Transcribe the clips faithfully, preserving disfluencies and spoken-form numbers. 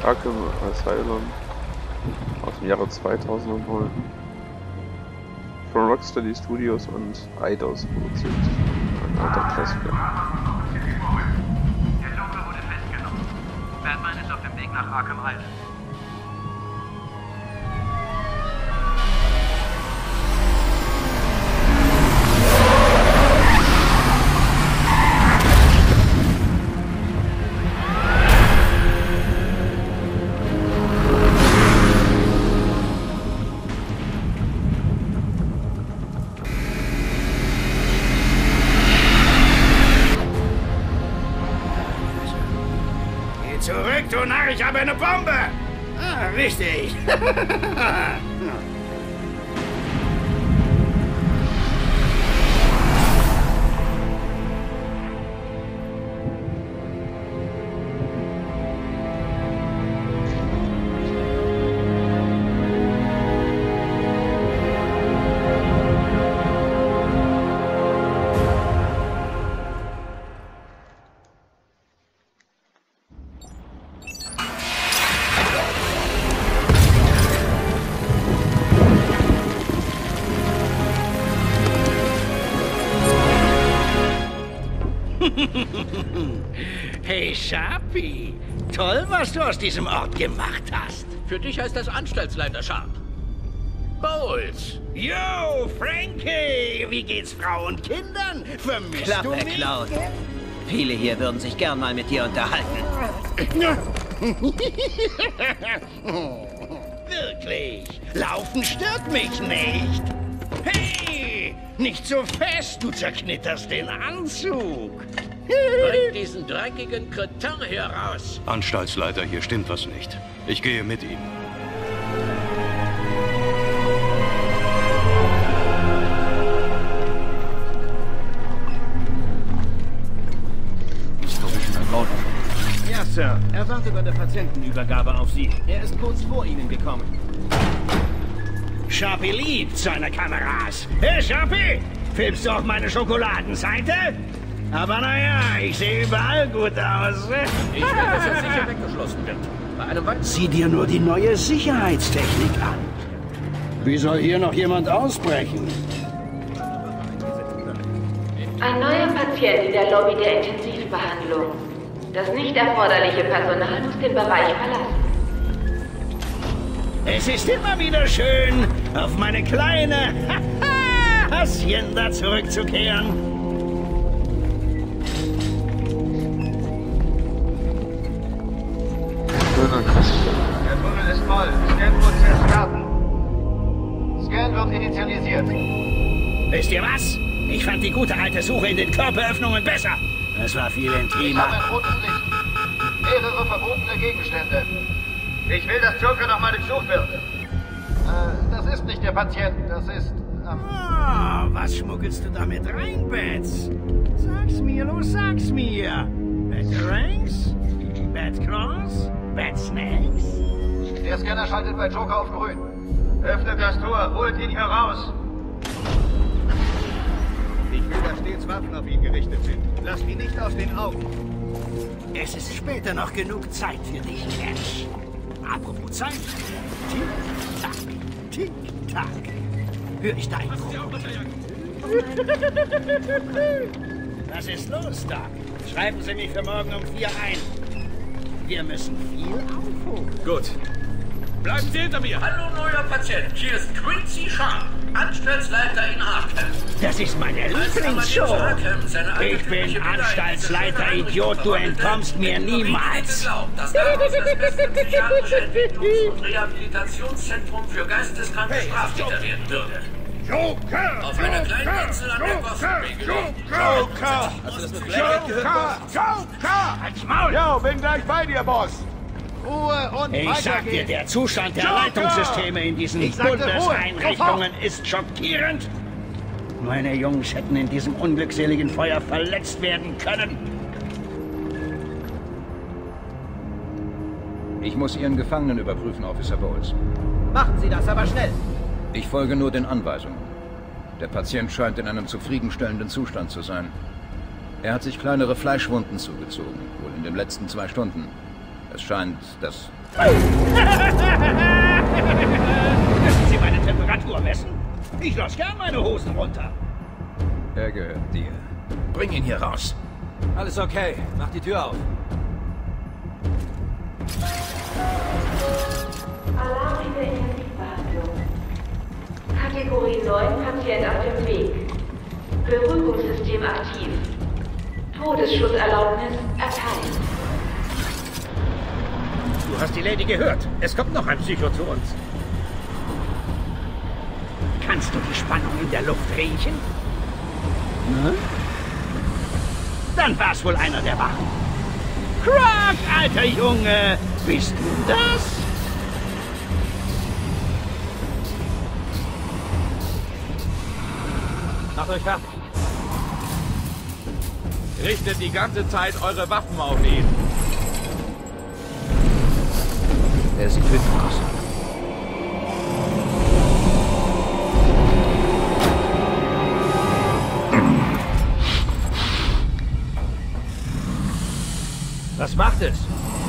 Arkham Asylum aus dem Jahre zweitausend wohl. Von Rocksteady Studios und Eidos produziert. Ein alter Klassiker. Der Joker wurde festgenommen. Batman ist auf dem Weg nach Arkham Island. Zurück, du Narr, ich habe eine Bombe! Ah, richtig. Hey, Sharpie. Toll, was du aus diesem Ort gemacht hast. Für dich heißt das Anstaltsleiter Sharp. Bowles. Yo, Frankie. Wie geht's Frau und Kindern? Vermisst Klappe, du mich? Clown. Viele hier würden sich gern mal mit dir unterhalten. Wirklich. Laufen stört mich nicht. Hey, nicht so fest, du zerknitterst den Anzug. Bring diesen dreckigen Kretin hier raus. Anstaltsleiter, hier stimmt was nicht. Ich gehe mit ihm. Ja, Sir. Er wartet bei der Patientenübergabe auf Sie. Er ist kurz vor Ihnen gekommen. Sharpie liebt seine Kameras. Hey, Sharpie, filmst du auf meine Schokoladenseite? Aber naja, ich sehe überall gut aus. Ich will, dass er sicher weggeschlossen wird. Bei einem weiteren... Sieh dir nur die neue Sicherheitstechnik an. Wie soll hier noch jemand ausbrechen? Ein neuer Patient in der Lobby der Intensivbehandlung. Das nicht erforderliche Personal muss den Bereich verlassen. Es ist immer wieder schön, auf meine kleine Hacienda zurückzukehren. Der Tunnel ist voll. Scan-Prozess starten. Scan wird initialisiert. Wisst ihr was? Ich fand die gute alte Suche in den Körperöffnungen besser. Das war viel Ich habe intimer. ein rotes Licht. Mehrere verbotene Gegenstände. Ich will, dass Joker nochmal durchsucht wird. Äh, das ist nicht der Patient. Das ist... Ähm Ah, was schmuggelst du damit rein, Bats? Sag's mir, los, sag's mir. Batarangs? Batclaws? Batsnacks? Der Scanner schaltet bei Joker auf grün. Öffnet das Tor. Holt ihn hier raus. Ich will, dass stets Waffen auf ihn gerichtet sind. Lasst ihn nicht aus den Augen. Es ist später noch genug Zeit für dich, Cash. Apropos Zeit. Tick-Tack. Tick-Tack. Hör ich deinen Druck? Was ist los, Doc? Schreiben Sie mich für morgen um vier ein. Wir müssen viel aufholen. Gut. Bleiben Sie hinter mir. Hallo, neuer Patient. Hier ist Quincy Sharp, Anstaltsleiter in Arkham. Das ist meine Lieblingsshow. Ich bin Anstaltsleiter, Idiot. Du entkommst mir niemals. Geglaubt, dass daraus das beste psychiatrische Entwicklungs- und Rehabilitationszentrum für geisteskranke Straftäter werden würde. Joker! Auf einer kleinen Insel an der Gotham-Regelung. Joker! Joker! Joker! Halt's Maul! Jo, bin gleich bei dir, Boss. Ruhe und Ich sag dir, der Zustand der Joker! Leitungssysteme in diesen Ich sagte Bundeseinrichtungen ist schockierend. Meine Jungs hätten in diesem unglückseligen Feuer verletzt werden können. Ich muss Ihren Gefangenen überprüfen, Officer Bowles. Machen Sie das aber schnell. Ich folge nur den Anweisungen. Der Patient scheint in einem zufriedenstellenden Zustand zu sein. Er hat sich kleinere Fleischwunden zugezogen, wohl in den letzten zwei Stunden. Es scheint, dass Müssen Sie meine Temperatur messen? Ich lasse gern meine Hosen runter. Er gehört dir. Bring ihn hier raus. Alles okay. Mach die Tür auf. Alarm in der Intensivbehandlung. Kategorie neun, Patient auf dem Weg. Beruhigungssystem aktiv. Todesschutzerlaubnis erteilt. Du hast die Lady gehört. Es kommt noch ein Psycho zu uns. Kannst du die Spannung in der Luft riechen? Hm? Dann war's wohl einer der Wachen. Croc, alter Junge! Bist du das? Macht euch fertig. Richtet die ganze Zeit eure Waffen auf ihn. Er sieht wütend aus. Was macht es?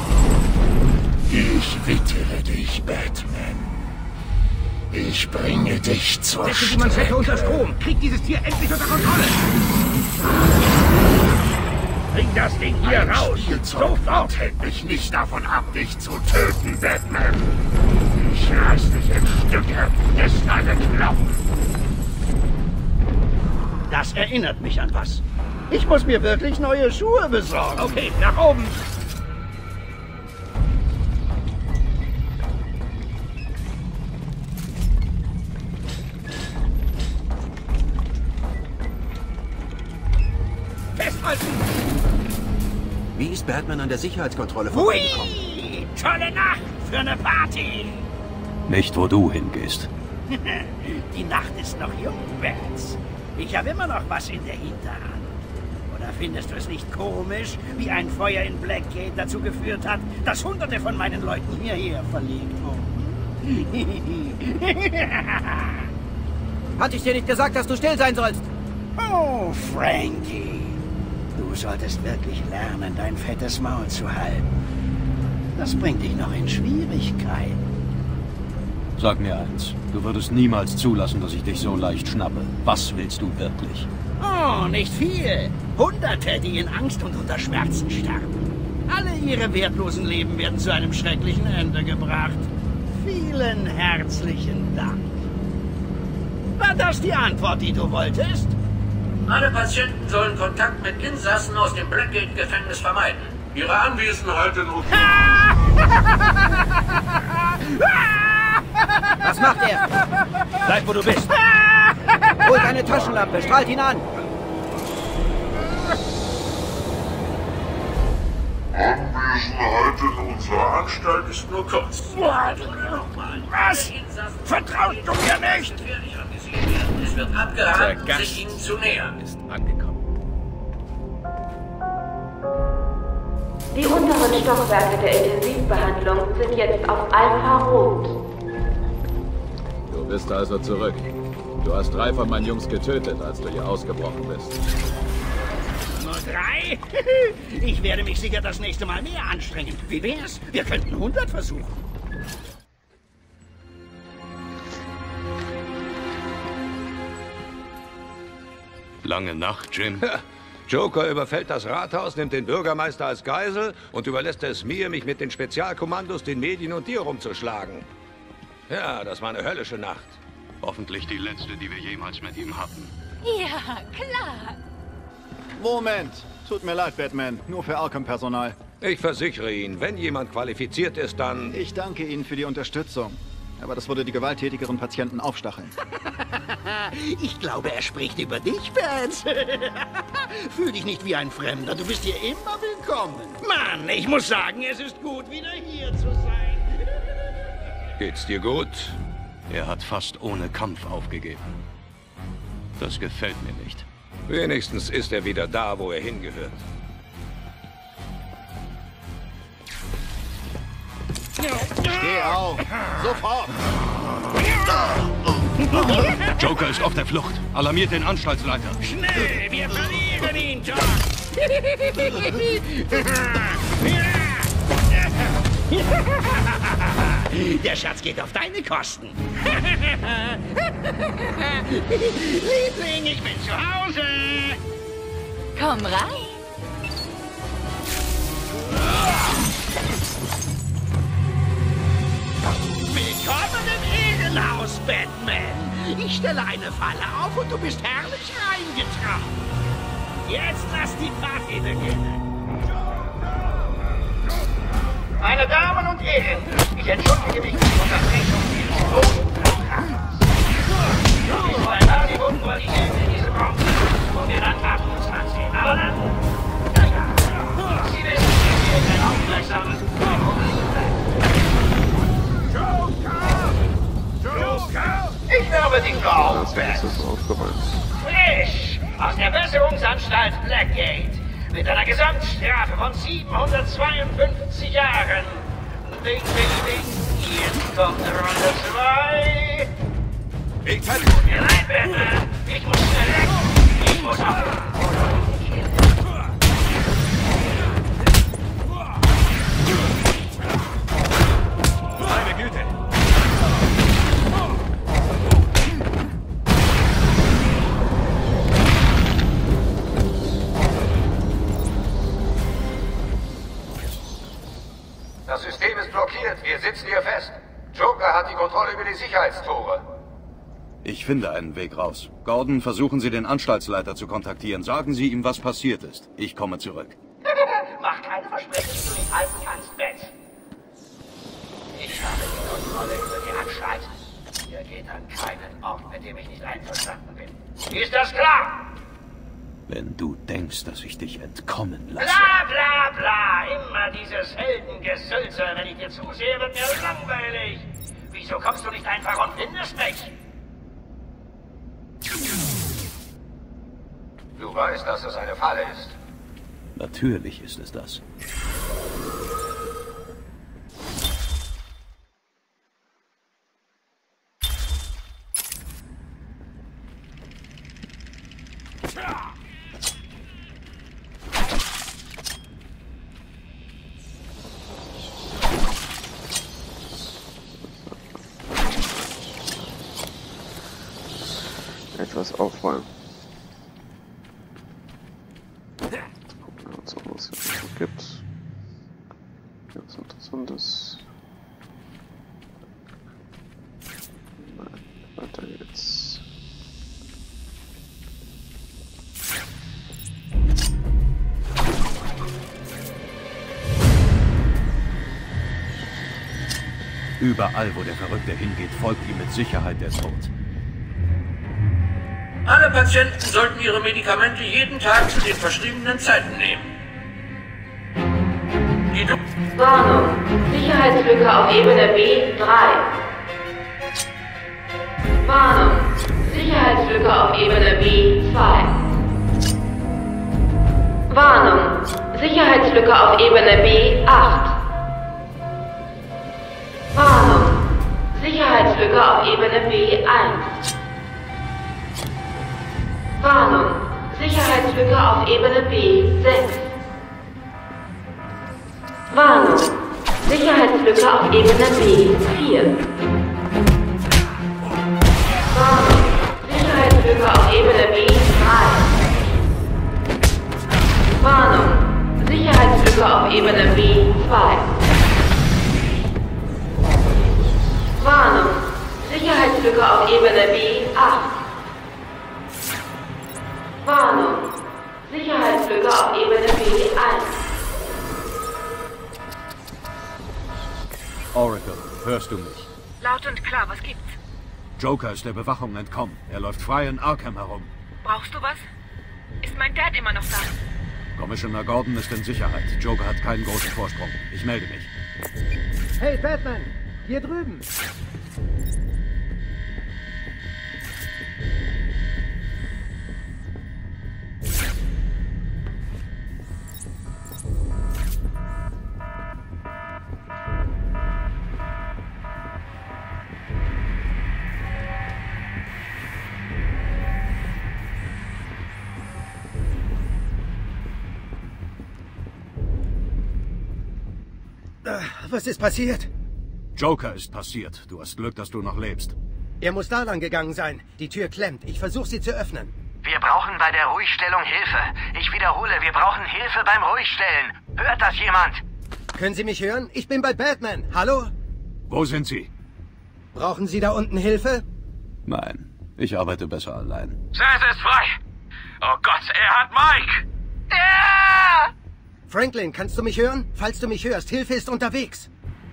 Ich wittere dich, Batman. Ich bringe dich zur Setze die Manschette unter Strom. Krieg dieses Tier endlich unter Kontrolle. Bring das Ding hier Ein raus. Sofort hält mich nicht davon ab, dich zu töten, Batman. Ich reiß dich in Stücke, bis deine Knochen. Das erinnert mich an was. Ich muss mir wirklich neue Schuhe besorgen. Okay, nach oben. Festhalten! Wie ist Batman an der Sicherheitskontrolle vorbeigekommen? Hui! Tolle Nacht für eine Party! Nicht, wo du hingehst. Die Nacht ist noch jung, Bats. Ich habe immer noch was in der Hinterhand. Oder findest du es nicht komisch, wie ein Feuer in Blackgate dazu geführt hat, dass Hunderte von meinen Leuten hierher verlegt wurden? Hatte ich dir nicht gesagt, dass du still sein sollst? Oh, Frankie. Du solltest wirklich lernen, dein fettes Maul zu halten. Das bringt dich noch in Schwierigkeiten. Sag mir eins, du würdest niemals zulassen, dass ich dich so leicht schnappe. Was willst du wirklich? Oh, nicht viel. Hunderte, die in Angst und unter Schmerzen sterben. Alle ihre wertlosen Leben werden zu einem schrecklichen Ende gebracht. Vielen herzlichen Dank. War das die Antwort, die du wolltest? Alle Patienten sollen Kontakt mit Insassen aus dem Blackgate-Gefängnis vermeiden. Ihre Anwesenheit in... Was macht er? Bleib, wo du bist. Hol deine Taschenlampe, strahlt ihn an. Anwesenheit in unserer Anstalt ist nur kurz. Was? Vertraust du mir nicht? Es wird abgeraten, sich ihnen zu nähern. Ist angekommen. Die unteren Stockwerke der Intensivbehandlung sind jetzt auf Alpha Rot. Du bist also zurück. Du hast drei von meinen Jungs getötet, als du hier ausgebrochen bist. Nur drei? Ich werde mich sicher das nächste Mal mehr anstrengen. Wie wär's? Wir könnten hundert versuchen. Lange Nacht, Jim. Joker überfällt das Rathaus, nimmt den Bürgermeister als Geisel und überlässt es mir, mich mit den Spezialkommandos, den Medien und dir rumzuschlagen. Ja, das war eine höllische Nacht. Hoffentlich die letzte, die wir jemals mit ihm hatten. Ja, klar. Moment. Tut mir leid, Batman. Nur für Arkham-Personal. Ich versichere Ihnen, wenn jemand qualifiziert ist, dann... Ich danke Ihnen für die Unterstützung. Aber das würde die gewalttätigeren Patienten aufstacheln. Ich glaube, er spricht über dich, Bats. Fühl dich nicht wie ein Fremder. Du bist hier immer willkommen. Mann, ich muss sagen, es ist gut, wieder hier zu sein. Geht's dir gut? Er hat fast ohne Kampf aufgegeben. Das gefällt mir nicht. Wenigstens ist er wieder da, wo er hingehört. Steh auf! Sofort! Joker ist auf der Flucht. Alarmiert den Anstaltsleiter. Schnell, wir verlieren ihn, Doc! Der Schatz geht auf deine Kosten. Liebling, ich bin zu Hause. Komm rein. Willkommen im Ehrenhaus, Batman. Ich stelle eine Falle auf und du bist herrlich reingetraut. Jetzt lass die Party beginnen. Meine Damen und Herren, ich entschuldige mich für die Unterbrechung dieses großen Programms. Ich war ein Hollywood nur die Hälfte in diesem Raum, wo wir dann achtundzwanzig aber dann... Naja, Sie wissen, ich bin ein aufmerksames Joker! Ich werbe die Goldbest. Frisch aus der Besserungsanstalt Blackgate. Mit einer Gesamtstrafe von siebenhundertzweiundfünfzig Jahren. Ding, ding, ding. Jetzt kommt Runde zwei. Ich kann... Tut mir leid, Batman. Ich muss schnell weg. Ich muss auf... Meine Güte. Das System ist blockiert. Wir sitzen hier fest. Joker hat die Kontrolle über die Sicherheitstore. Ich finde einen Weg raus. Gordon, versuchen Sie den Anstaltsleiter zu kontaktieren. Sagen Sie ihm, was passiert ist. Ich komme zurück. Mach keine Versprechen, die du nicht halten kannst, Beth. Ich habe die Kontrolle über die Anstalt. Hier geht an keinen Ort, mit dem ich nicht einverstanden bin. Ist das klar? Wenn du denkst, dass ich dich entkommen lasse... Bla bla bla! Immer dieses Heldengesülze. Wenn ich dir zusehe, wird mir langweilig. Wieso kommst du nicht einfach und findest mich? Du weißt, dass es eine Falle ist. Natürlich ist es das. Etwas aufräumen. Gucken wir uns an, was es hier noch gibt. Ganz Interessantes. Nein, weiter geht's. Überall, wo der Verrückte hingeht, folgt ihm mit Sicherheit der Tod. Alle Patienten sollten ihre Medikamente jeden Tag zu den verschriebenen Zeiten nehmen. Die Do Warnung. Sicherheitslücke auf Ebene B drei. Warnung. Sicherheitslücke auf Ebene B zwei. Warnung. Sicherheitslücke auf Ebene B acht. Warnung. Sicherheitslücke auf Ebene B eins. Warnung. Sicherheitslücke auf Ebene B sechs. Warnung. Sicherheitslücke auf Ebene B vier. Warnung. Sicherheitslücke auf Ebene B drei. Warnung. Sicherheitslücke auf Ebene B zwei. Warnung. Sicherheitslücke auf Ebene B acht. Warnung. Sicherheitslücke auf Ebene B eins. Oracle, hörst du mich? Laut und klar, was gibt's? Joker ist der Bewachung entkommen. Er läuft frei in Arkham herum. Brauchst du was? Ist mein Dad immer noch da? Commissioner Gordon ist in Sicherheit. Joker hat keinen großen Vorsprung. Ich melde mich. Hey, Batman! Hier drüben! Was ist passiert? Joker ist passiert. Du hast Glück, dass du noch lebst. Er muss da lang gegangen sein. Die Tür klemmt. Ich versuche sie zu öffnen. Wir brauchen bei der Ruhigstellung Hilfe. Ich wiederhole, wir brauchen Hilfe beim Ruhigstellen. Hört das jemand? Können Sie mich hören? Ich bin bei Batman. Hallo? Wo sind Sie? Brauchen Sie da unten Hilfe? Nein, ich arbeite besser allein. Zaz ist frei. Oh Gott, er hat Mike. Ja! Franklin, kannst du mich hören? Falls du mich hörst, Hilfe ist unterwegs.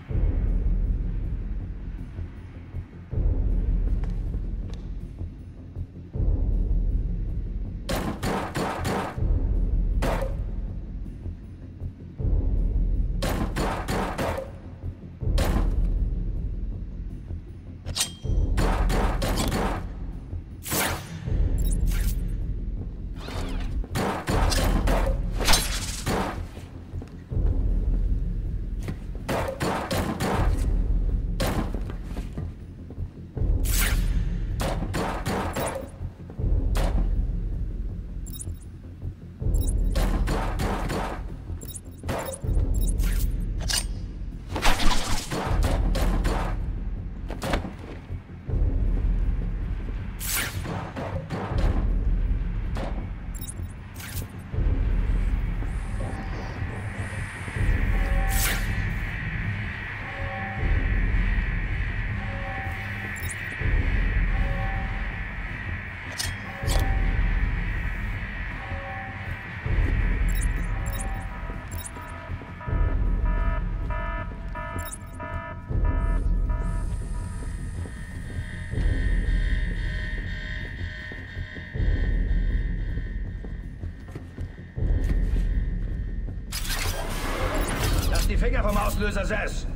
Die Finger vom Auslöser, Zaz.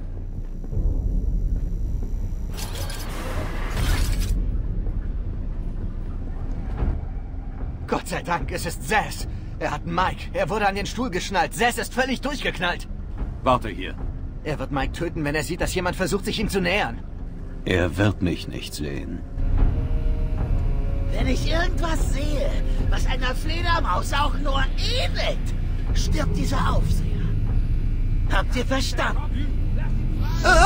Gott sei Dank, es ist Zaz. Er hat Mike. Er wurde an den Stuhl geschnallt. Zaz ist völlig durchgeknallt. Warte hier. Er wird Mike töten, wenn er sieht, dass jemand versucht, sich ihm zu nähern. Er wird mich nicht sehen. Wenn ich irgendwas sehe, was einer Fledermaus auch nur ähnelt, stirbt dieser Aufseher. Habt ihr verstanden? Das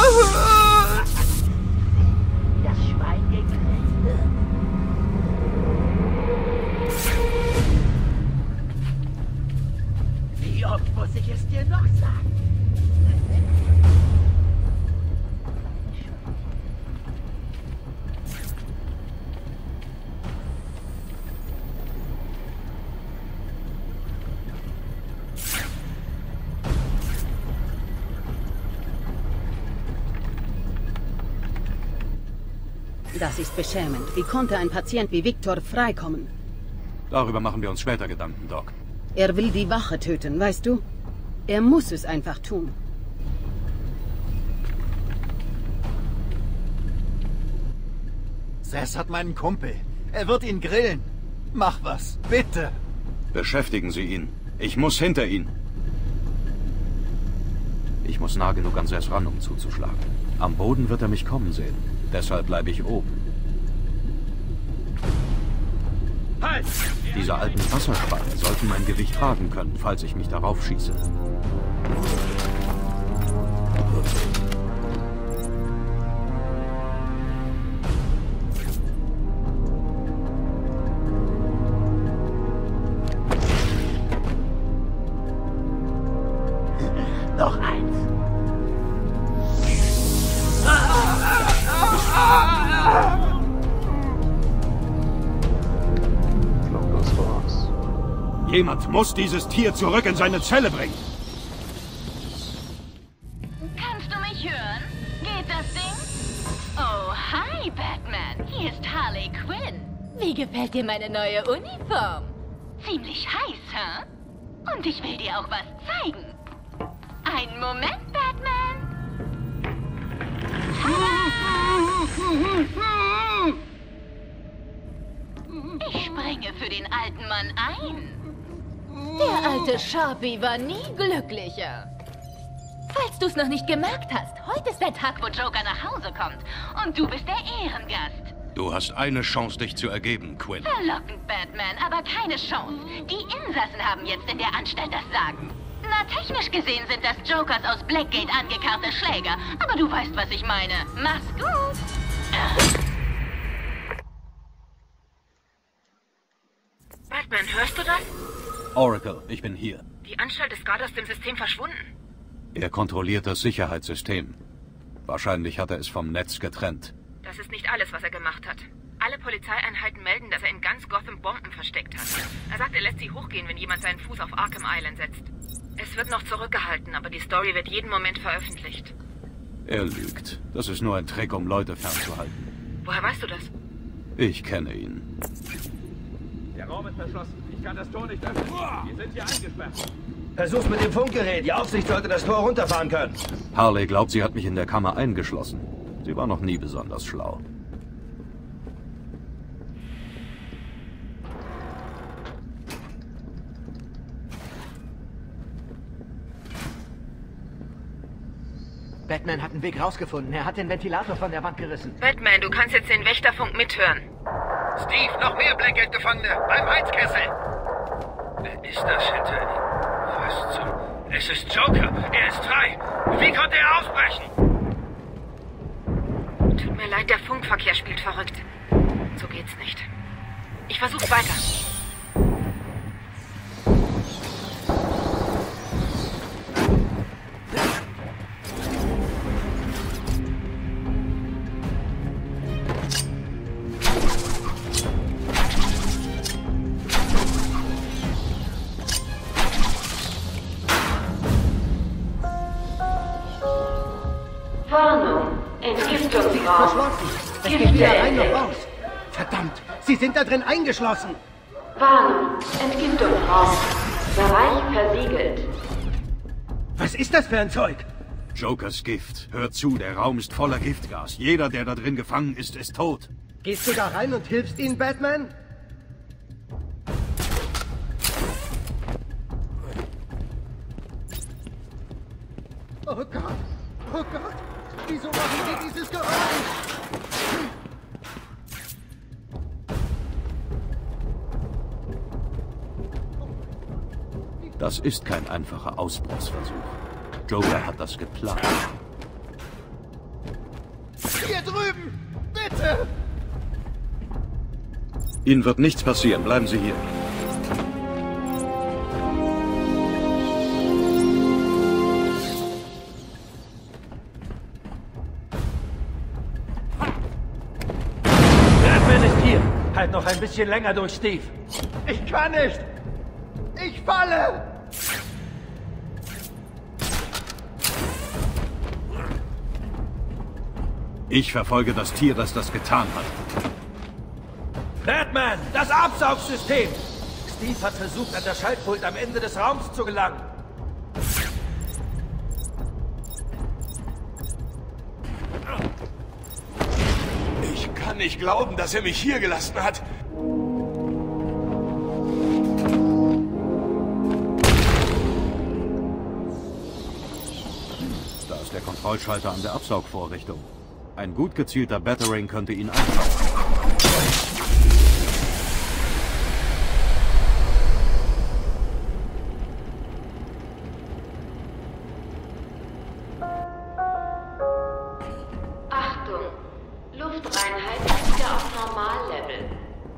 Schwein gegrillt. Wie oft muss ich es dir noch sagen? Das ist beschämend. Wie konnte ein Patient wie Victor freikommen? Darüber machen wir uns später Gedanken, Doc. Er will die Wache töten, weißt du? Er muss es einfach tun. Zaz hat meinen Kumpel. Er wird ihn grillen. Mach was, bitte. Beschäftigen Sie ihn. Ich muss hinter ihn. Ich muss nah genug an Zaz ran, um zuzuschlagen. Am Boden wird er mich kommen sehen. Deshalb bleibe ich oben. Halt! Diese alten Wasserquallen sollten mein Gewicht tragen können, falls ich mich darauf schieße. Noch eins. Jemand muss dieses Tier zurück in seine Zelle bringen. Kannst du mich hören? Geht das Ding? Oh, hi, Batman. Hier ist Harley Quinn. Wie gefällt dir meine neue Uniform? Ziemlich heiß, hä? Und ich will dir auch was zeigen. Einen Moment, Batman. Ich springe für den alten Mann ein. Der alte Sharpie war nie glücklicher. Falls du es noch nicht gemerkt hast, heute ist der Tag, wo Joker nach Hause kommt. Und du bist der Ehrengast. Du hast eine Chance, dich zu ergeben, Quinn. Verlockend, Batman, aber keine Chance. Die Insassen haben jetzt in der Anstalt das Sagen. Na, technisch gesehen sind das Jokers aus Blackgate angekarrte Schläger. Aber du weißt, was ich meine. Mach's gut. Batman, hörst du das? Oracle, ich bin hier. Die Anstalt ist gerade aus dem System verschwunden. Er kontrolliert das Sicherheitssystem. Wahrscheinlich hat er es vom Netz getrennt. Das ist nicht alles, was er gemacht hat. Alle Polizeieinheiten melden, dass er in ganz Gotham Bomben versteckt hat. Er sagt, er lässt sie hochgehen, wenn jemand seinen Fuß auf Arkham Island setzt. Es wird noch zurückgehalten, aber die Story wird jeden Moment veröffentlicht. Er lügt. Das ist nur ein Trick, um Leute fernzuhalten. Woher weißt du das? Ich kenne ihn. Der Raum ist verschlossen. Ich kann das Tor nicht öffnen. Wir sind hier eingesperrt. Versuch's mit dem Funkgerät. Die Aufsicht sollte das Tor runterfahren können. Harley glaubt, sie hat mich in der Kammer eingeschlossen. Sie war noch nie besonders schlau. Batman hat einen Weg rausgefunden. Er hat den Ventilator von der Wand gerissen. Batman, du kannst jetzt den Wächterfunk mithören. Steve, noch mehr Blackgate-Gefangene beim Heizkessel. Wer ist das hinter ihm? Was zum... Es ist Joker. Er ist frei. Wie konnte er ausbrechen? Tut mir leid, der Funkverkehr spielt verrückt. So geht's nicht. Ich versuch's weiter. Warnung. Entgiftungsraum. Verschlossen. Es geht weder rein noch raus. Verdammt, Sie sind da drin eingeschlossen. Warnung. Entgiftungsraum. Bereich versiegelt. Was ist das für ein Zeug? Jokers Gift. Hört zu, der Raum ist voller Giftgas. Jeder, der da drin gefangen ist, ist tot. Gehst du da rein und hilfst ihnen, Batman? Oh Gott! Oh Gott! Wieso machen Sie dieses Geräusch? Das ist kein einfacher Ausbruchsversuch. Joker hat das geplant. Hier drüben! Bitte! Ihnen wird nichts passieren. Bleiben Sie hier. Batman ist hier. Halt noch ein bisschen länger durch, Steve. Ich kann nicht! Ich falle! Ich verfolge das Tier, das das getan hat. Batman, das Absaugsystem! Steve hat versucht, an das Schaltpult am Ende des Raums zu gelangen. Ich kann nicht glauben, dass er mich hier gelassen hat. Da ist der Kontrollschalter an der Absaugvorrichtung. Ein gut gezielter Battering könnte ihn einsaugen. Achtung. Luftreinheit ist wieder auf Normallevel.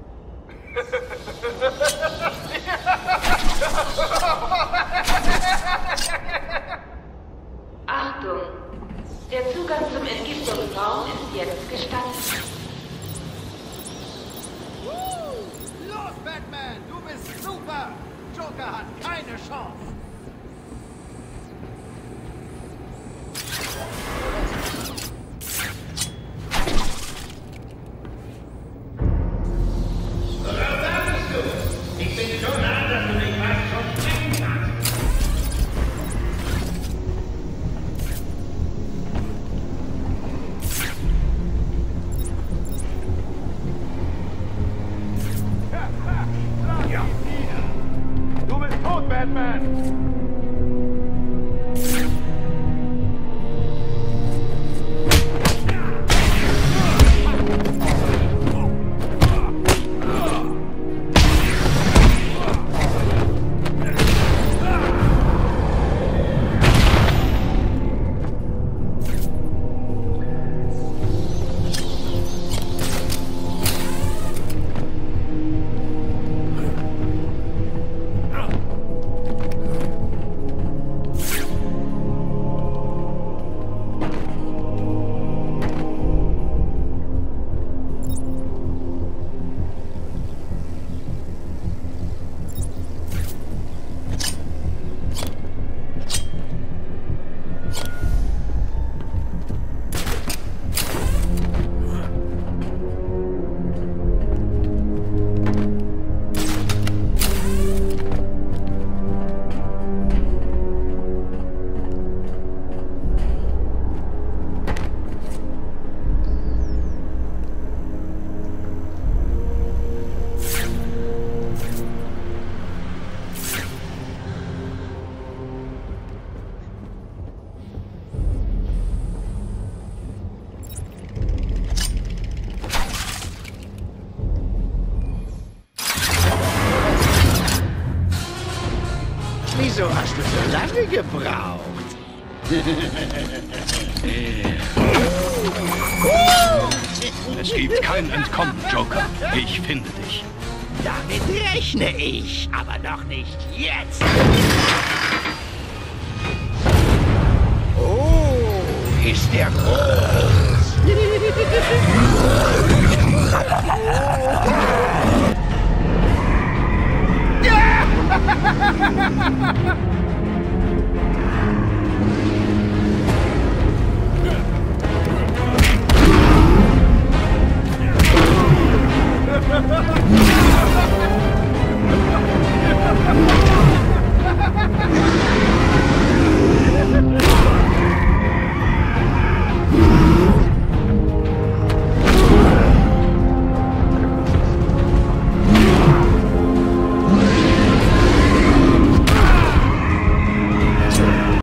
Achtung. Der Zugang zum Entgiftungsraum ist jetzt gestattet. Los, Batman! Du bist super! Joker hat keine Chance! Ich bin so nah, dass du mich fast schon springen kannst. Ja. Du bist tot, Batman! Wieso hast du so lange gebraucht? Es gibt kein Entkommen, Joker. Ich finde dich. Damit rechne ich, aber noch nicht jetzt. Oh, ist der groß.